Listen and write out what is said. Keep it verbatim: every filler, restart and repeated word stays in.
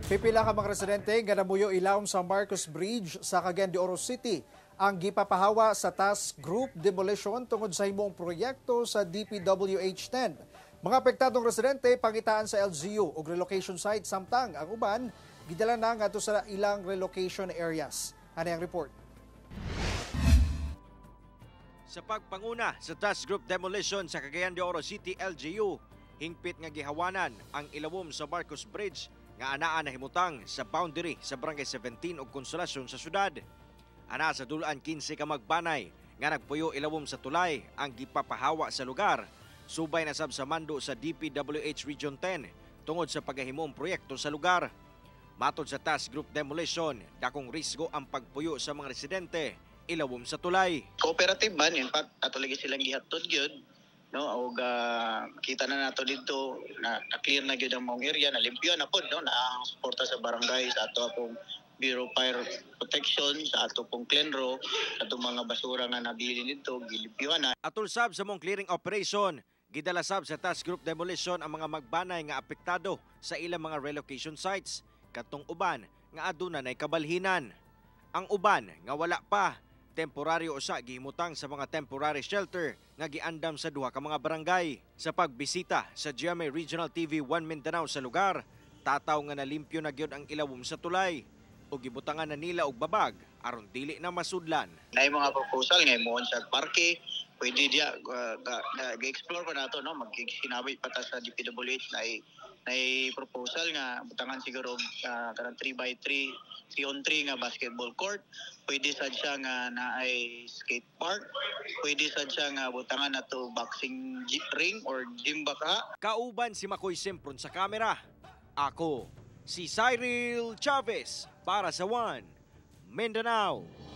Pipila ka mga residente nga namuyo ilawom sa Marcos Bridge sa Cagayan de Oro City ang gipapahawa sa task group demolition tungod sa himong proyekto sa D P W H ten. Mga apektadong residente pangitaan sa L G U ug relocation site samtang ang uban gidala na ngadto sa ilang relocation areas. Ano ang report? Sa pagpanguna sa task group demolition sa Cagayan de Oro City L G U, hingpit nga gihawanan ang ilawom sa Marcos Bridge nga anaa na himutang sa boundary sa Barangay seventeen ug Konsolasyon sa syudad. Ana sa dulaan kinse ka magbanay nga nagpuyo ilawom sa tulay ang gipapahawa sa lugar. Subay na sab sa mando sa D P W H Region ten tungod sa paghahimong proyekto sa lugar. Matod sa task group demolition, dakong risgo ang pagpuyo sa mga residente ilawom sa tulay. Cooperative man, in fact, ato lagi silang gihatod gyud, no? Og uh, kita na nato dito na, na clear na gyud ang mong area, na limpyo na pod, no? Na ang suporta sa barangay sa ato akong Bureau of Fire Protection, sa ato pong Clenro, sa atong mga basura nga nabili dito, gilimpyo na. Atol sab sa mong clearing operation, gidala sab sa task group demolition ang mga magbanay nga apektado sa ilang mga relocation sites, katong uban nga aduna nay kabalhinan. Ang uban nga wala pa, temporaryo usa gihimutang sa mga temporary shelter nga giandam sa duha ka mga barangay. Sa pagbisita sa G M A Regional T V one Mindanao sa lugar, tataw nga nalimpyo na gyud ang ilawom sa tulay o gibutangan na nila og babag aron dili na masudlan. Nay mga proposal nga mohon sa parke, pwede dia uh, ga-explore pa nato, no? Magsinabay pa ta sa D P W H na nay proposal nga butangan siguro uh, kanang three by three, three on three nga basketball court. Pwede sad siya nga naay skate park. Pwede sad siya nga butangan nato boxing ring or gym baka. Kauban si Makoy Simpron sa kamera. Ako si Cyril Chavez para sa One Mindanao.